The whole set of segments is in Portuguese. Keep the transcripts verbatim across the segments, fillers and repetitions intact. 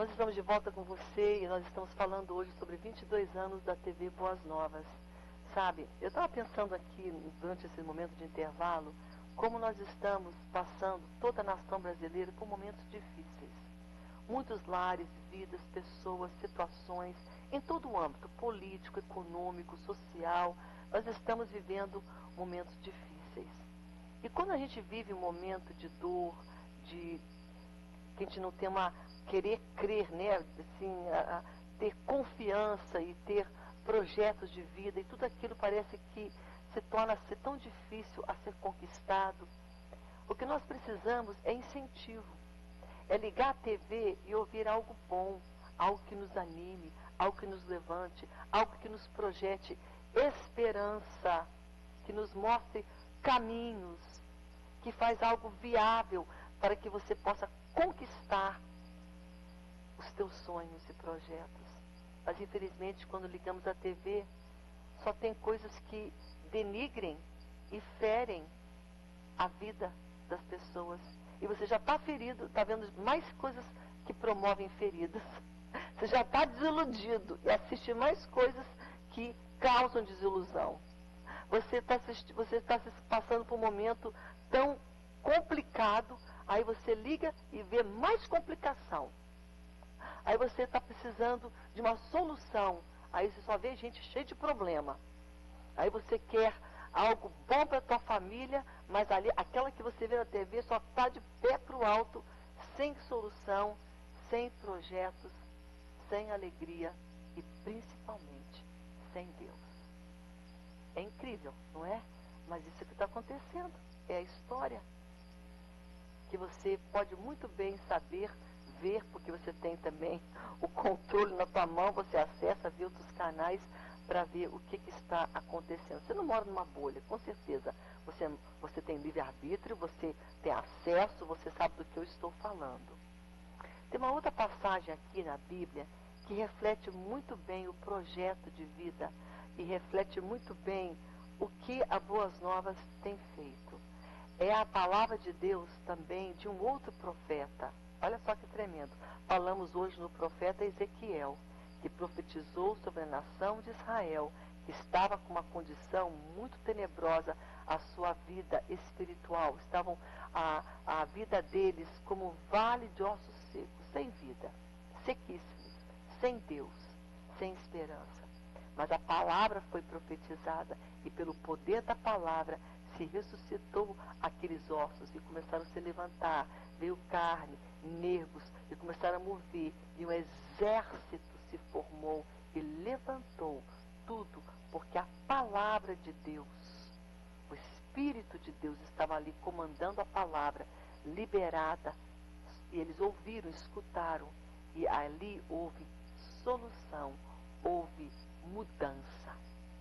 Nós estamos de volta com você e nós estamos falando hoje sobre vinte e dois anos da T V Boas Novas. Sabe, eu estava pensando aqui, durante esse momento de intervalo, como nós estamos passando, toda a nação brasileira, por momentos difíceis. Muitos lares, vidas, pessoas, situações, em todo o âmbito, político, econômico, social, nós estamos vivendo momentos difíceis. E quando a gente vive um momento de dor, de que a gente não tem uma querer crer, né, assim, a, a ter confiança e ter projetos de vida, e tudo aquilo parece que se torna-se tão difícil a ser conquistado. O que nós precisamos é incentivo, é ligar a T V e ouvir algo bom, algo que nos anime, algo que nos levante, algo que nos projete esperança, que nos mostre caminhos, que faz algo viável para que você possa conquistar os teus sonhos e projetos. Mas infelizmente, quando ligamos a T V, só tem coisas que denigrem e ferem a vida das pessoas. E você já está ferido, está vendo mais coisas que promovem feridas. Você já está desiludido e assiste mais coisas que causam desilusão. Você está você está passando por um momento tão complicado, aí você liga e vê mais complicação. Aí você está precisando de uma solução, aí você só vê gente cheia de problema. Aí você quer algo bom para a tua família, mas ali, aquela que você vê na T V só está de pé para o alto, sem solução, sem projetos, sem alegria e principalmente sem Deus. É incrível, não é? Mas isso que está acontecendo é a história que você pode muito bem saber, ver, porque você tem também o controle na tua mão, você acessa, vê outros canais para ver o que, que está acontecendo. Você não mora numa bolha, com certeza. Você, você tem livre-arbítrio, você tem acesso, você sabe do que eu estou falando. Tem uma outra passagem aqui na Bíblia que reflete muito bem o projeto de vida e reflete muito bem o que a Boas Novas tem feito. É a palavra de Deus também de um outro profeta. Olha só que tremendo. Falamos hoje no profeta Ezequiel, que profetizou sobre a nação de Israel, que estava com uma condição muito tenebrosa, a sua vida espiritual. Estavam a, a vida deles como um vale de ossos secos, sem vida, sequíssimos, sem Deus, sem esperança. Mas a palavra foi profetizada e pelo poder da palavra se ressuscitou aqueles ossos e começaram a se levantar, veio carne, nervos e começaram a mover, e um exército se formou e levantou tudo, porque a palavra de Deus, o Espírito de Deus estava ali comandando a palavra, liberada, e eles ouviram, escutaram, e ali houve solução, houve mudança,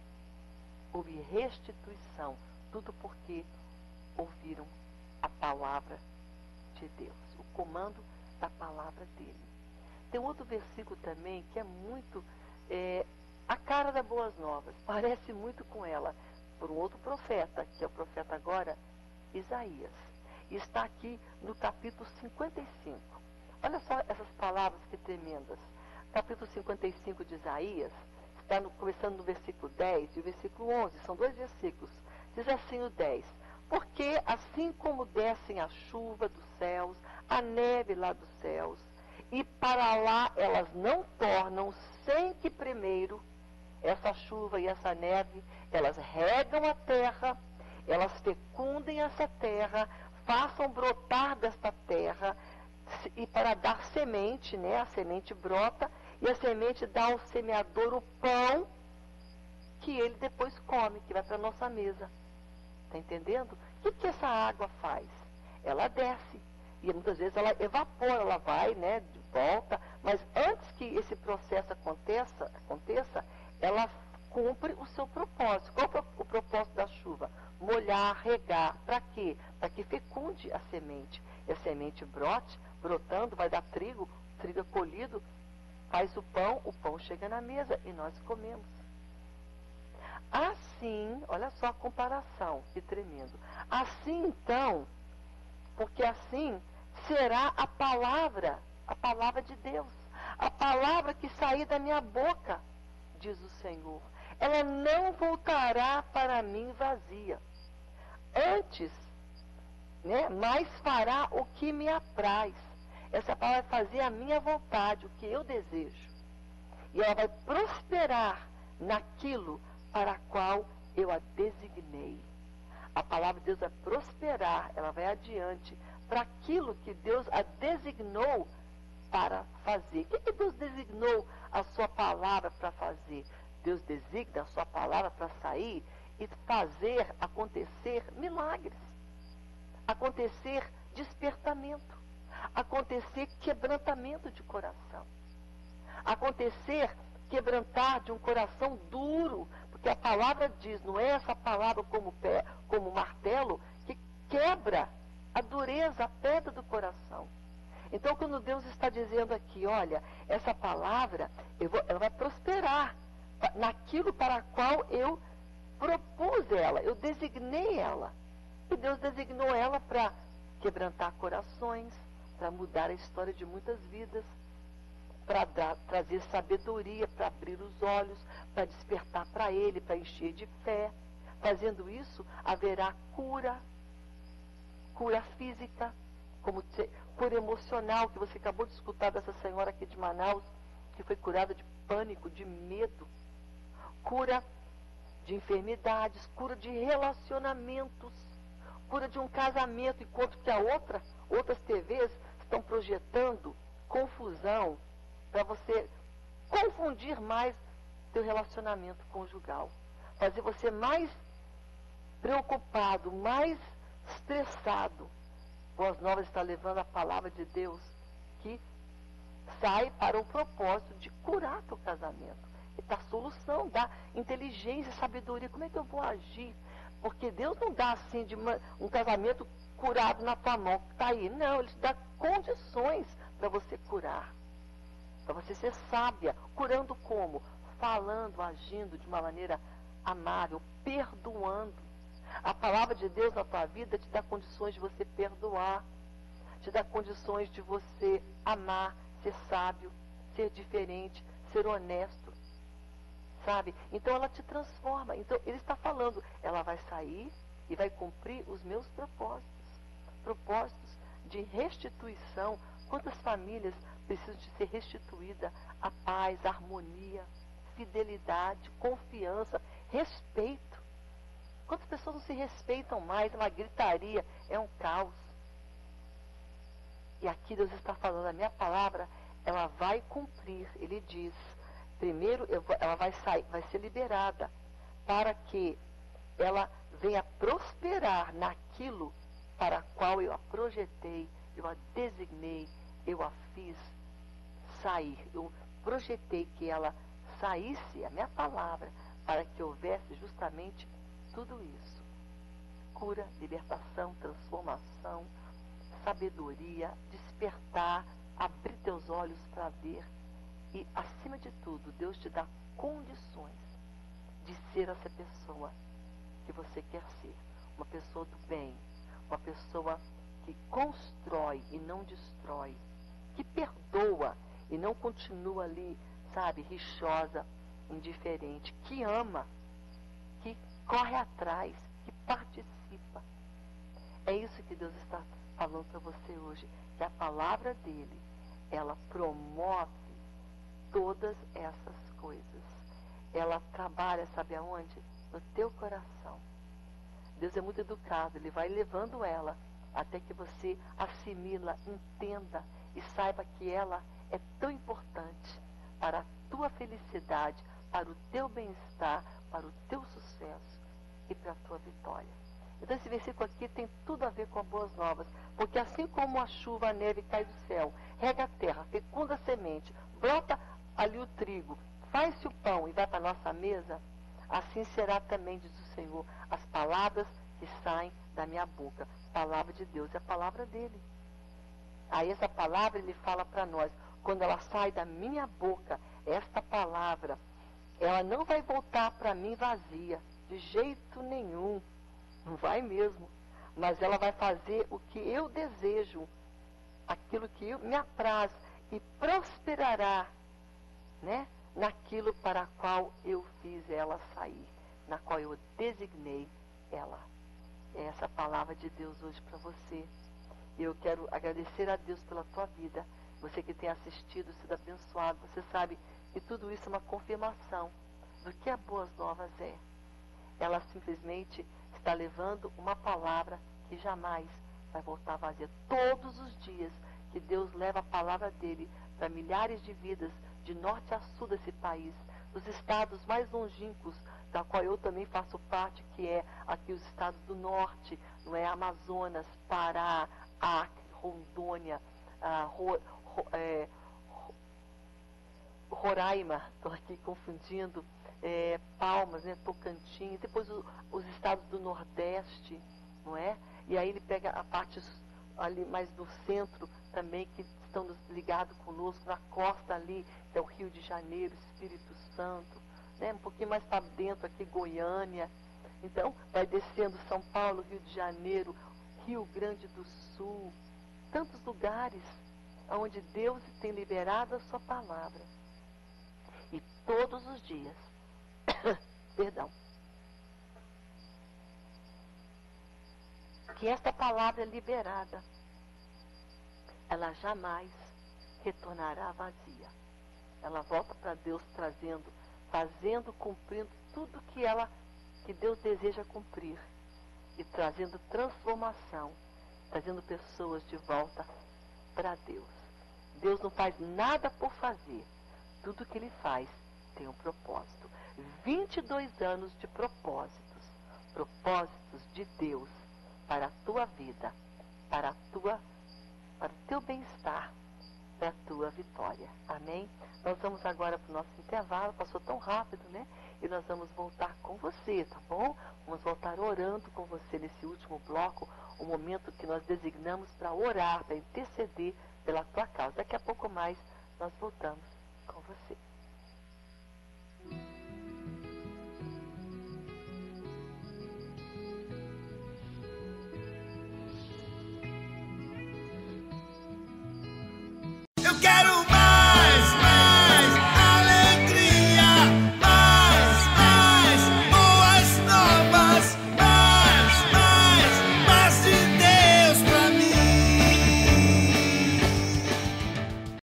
houve restituição, tudo porque ouviram a palavra de Deus, o comando da palavra dele. Tem outro versículo também que é muito é, a cara da Boas Novas, parece muito com ela, por um outro profeta, que é o profeta agora, Isaías. E está aqui no capítulo cinquenta e cinco. Olha só essas palavras que tremendas. Capítulo cinquenta e cinco de Isaías, está no, começando no versículo dez e o versículo onze, são dois versículos. Diz assim o dez: porque assim como descem a chuva dos céus, a neve lá dos céus, e para lá elas não tornam sem que primeiro essa chuva e essa neve, elas regam a terra, elas fecundem essa terra, façam brotar desta terra, e para dar semente, né, a semente brota, e a semente dá ao semeador o pão que ele depois come, que vai para a nossa mesa. Está entendendo? O que, que essa água faz? Ela desce. E muitas vezes ela evapora, ela vai, né, de volta. Mas antes que esse processo aconteça, aconteça ela cumpre o seu propósito. Qual é o propósito da chuva? Molhar, regar. Para quê? Para que fecunde a semente. E a semente brote, brotando, vai dar trigo, o trigo é colhido, faz o pão, o pão chega na mesa e nós comemos. Assim, olha só a comparação, que tremendo. Assim então, porque assim será a palavra, a palavra de Deus, A palavra que sair da minha boca, diz o Senhor, ela não voltará para mim vazia. Antes, né, mais fará o que me apraz. Essa palavra vai fazer a minha vontade, o que eu desejo. E ela vai prosperar naquilo para qual eu a designei. A palavra de Deus vai prosperar, ela vai adiante para aquilo que Deus a designou para fazer. O que, que Deus designou a sua palavra para fazer? Deus designa a sua palavra para sair e fazer acontecer milagres, acontecer despertamento, acontecer quebrantamento de coração, acontecer quebrantar de um coração duro, porque a palavra diz, não é essa palavra como, pé, como martelo, que quebra a dureza, a pedra do coração. Então, quando Deus está dizendo aqui, olha, essa palavra, eu vou, ela vai prosperar naquilo para a qual eu propus ela, eu designei ela. E Deus designou ela para quebrantar corações, para mudar a história de muitas vidas, para trazer sabedoria, para abrir os olhos, para despertar para Ele, para encher de fé. Fazendo isso, haverá cura, cura física, como cura emocional, que você acabou de escutar dessa senhora aqui de Manaus, que foi curada de pânico, de medo, cura de enfermidades, cura de relacionamentos, cura de um casamento, enquanto que a outra, outras T Vs estão projetando confusão para você confundir mais teu relacionamento conjugal, fazer você mais preocupado, mais estressado. Boas Novas está levando a palavra de Deus que sai para o propósito de curar teu casamento, e dá solução, dá inteligência, sabedoria. Como é que eu vou agir? Porque Deus não dá assim de uma, um casamento curado na tua mão, que está aí. Não, Ele te dá condições para você curar, para você ser sábia. Curando como? Falando, agindo de uma maneira amável, perdoando. A palavra de Deus na tua vida te dá condições de você perdoar, te dá condições de você amar, ser sábio, ser diferente, ser honesto, sabe? Então ela te transforma. Então Ele está falando, ela vai sair e vai cumprir os meus propósitos, propósitos de restituição. Quantas famílias precisam de ser restituídas? A paz, a harmonia, fidelidade, confiança, respeito. Quantas pessoas não se respeitam mais? É uma gritaria, é um caos. E aqui Deus está falando, a minha palavra, ela vai cumprir. Ele diz, primeiro eu vou, ela vai sair, vai ser liberada, para que ela venha prosperar naquilo para a qual eu a projetei, eu a designei, eu a fiz sair. Eu projetei que ela saísse, a minha palavra, para que houvesse justamente tudo isso. Cura, libertação, transformação, sabedoria, despertar, abrir teus olhos para ver. E, acima de tudo, Deus te dá condições de ser essa pessoa que você quer ser. Uma pessoa do bem, uma pessoa que constrói e não destrói, que perdoa e não continua ali, sabe, rixosa, indiferente, que ama, que corre atrás, que participa. É isso que Deus está falando para você hoje, que a palavra dele, ela promove todas essas coisas. Ela trabalha, sabe aonde? No teu coração. Deus é muito educado, Ele vai levando ela até que você assimila, entenda e saiba que ela é tão importante para a tua felicidade, para o teu bem-estar, para o teu sucesso e para a tua vitória. Então esse versículo aqui tem tudo a ver com as boas novas, porque assim como a chuva, a neve cai do céu, rega a terra, fecunda a semente, brota ali o trigo, faz-se o pão e vai para a nossa mesa, assim será também, diz o Senhor, as palavras que saem da minha boca. Palavra de Deus é a palavra dele. Aí essa palavra ele fala para nós, quando ela sai da minha boca, esta palavra, ela não vai voltar para mim vazia, de jeito nenhum, não vai mesmo, mas ela vai fazer o que eu desejo, aquilo que eu, me apraz, e prosperará, né, naquilo para a qual eu fiz ela sair, na qual eu designei ela. É essa palavra de Deus hoje para você. Eu quero agradecer a Deus pela tua vida. Você que tem assistido, sido abençoado, você sabe que tudo isso é uma confirmação do que a Boas Novas é. Ela simplesmente está levando uma palavra que jamais vai voltar vazia. Todos os dias que Deus leva a palavra dele para milhares de vidas, de norte a sul desse país, dos estados mais longínquos, da qual eu também faço parte, que é aqui os estados do norte, não é? Amazonas, Pará, Acre, Rondônia, ah, Ro, Ro, é, Roraima, estou aqui confundindo, é, Palmas, né, Tocantins, depois o, os estados do Nordeste, não é? E aí ele pega a parte ali mais do centro também, que estão ligados conosco, na costa ali, que é o Rio de Janeiro, Espírito Santo, né, um pouquinho mais para dentro aqui, Goiânia. Então, vai descendo São Paulo, Rio de Janeiro, Rio Grande do Sul, tantos lugares onde Deus tem liberado a sua palavra. E todos os dias, perdão, que esta palavra é liberada, ela jamais retornará vazia. Ela volta para Deus trazendo, fazendo, cumprindo tudo que ela, que Deus deseja cumprir. E trazendo transformação, trazendo pessoas de volta para Deus. Deus não faz nada por fazer. Tudo que Ele faz tem um propósito. vinte e dois anos de propósitos. Propósitos de Deus para a tua vida, para, a tua, para o teu bem-estar, para a tua vitória. Amém? Nós vamos agora para o nosso intervalo. Passou tão rápido, né? E nós vamos voltar com você, tá bom? Vamos voltar orando com você nesse último bloco, o momento que nós designamos para orar, para interceder pela tua causa. Daqui a pouco mais nós voltamos com você.